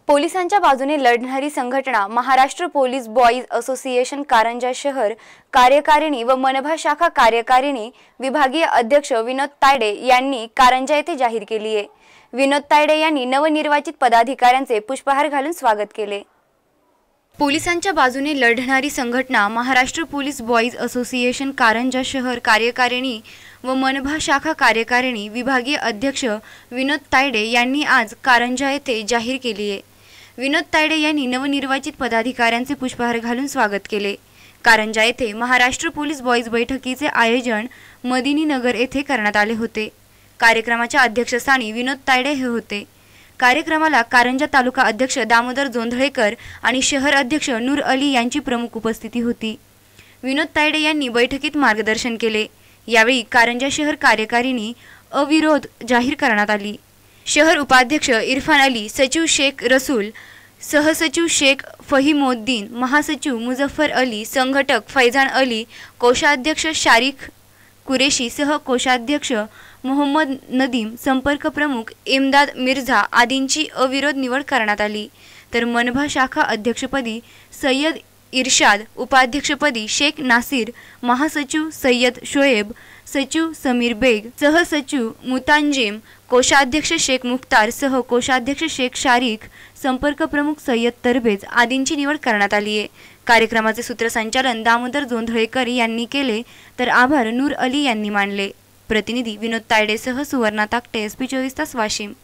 पोलिसांच्या बाजूने लढणारी संघटना Maharashtra police boys association Karanja शहर कार्यकारिणी व मनपा शाखा कार्यकारिणी विभागीय अध्यक्ष विनोद तायडे यांनी कारंजा येथे जाहीर केली आहे। विनोद तायडे यांनी नवनिर्वाचित पदाधिकाऱ्यांचे पुष्पहार घालून स्वागत केले। पोलिसांच्या बाजूने लढणारी संघटना Maharashtra police boys association Karanja शहर कार्यकारिणी व मनपा शाखा कार्यकारिणी विभागीय अध्यक्ष विनोद तायडे यांनी आज कारंजा येथे जाहीर केली आहे। विनोद तायडे यांनी नवनिर्वाचित पदाधिकाऱ्यांचे पुष्पहार घालून स्वागत केले। कारंजा येथे महाराष्ट्र पोलीस बॉईज बैठकीचे आयोजन मदिनी नगर येथे करण्यात आले होते। कार्यक्रमाच्या अध्यक्षस्थानी विनोद तायडे हे होते। कार्यक्रमाला कारंजा तालुका अध्यक्ष दामोदर जोंधळेकर आणि शहर अध्यक्ष नूर अली यांची प्रमुख उपस्थिती होती। विनोद तायडे यांनी बैठकीत मार्गदर्शन केले। यावेळी कारंजा शहर कार्यकारिणी अविरोध जाहीर करण्यात आली। शहर उपाध्यक्ष इरफान अली, सचिव शेख रसूल, सहसचिव शेख फहीमोद्दीन, महासचिव मुझफ्फर अली, संघटक फैजान अली, कोषाध्यक्ष शारिक कुरेशी सह कोषाध्यक्ष मोहम्मद नदीम, संपर्क प्रमुख इमदाद मिर्झा आदींची अविरोध निवड करण्यात आली। तर मनपा शाखा अध्यक्षपदी सय्यद इरशाद, उपाध्यक्षपदी शेख नासिर, महासचिव सय्यद शोएब, सचिव समीर बेग, सहसचिव मुतांजिम, कोषाध्यक्ष शेख मुख्तार सह कोषाध्यक्ष शेख शारिक, संपर्क प्रमुख सय्यद तरबेज आदींची निवड करण्यात आली आहे। कार्यक्रमाचे सूत्रसंचालन दामोदर जोंधळेकर यांनी केले तर आभार नूर अली यांनी मानले। प्रतिनिधी विनोद तायडे सह सुवर्णा ताकटे, SP 24 तास वाशिम।